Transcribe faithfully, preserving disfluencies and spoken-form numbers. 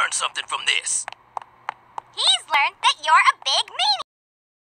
learned something from this. He's learned that you're a big meanie.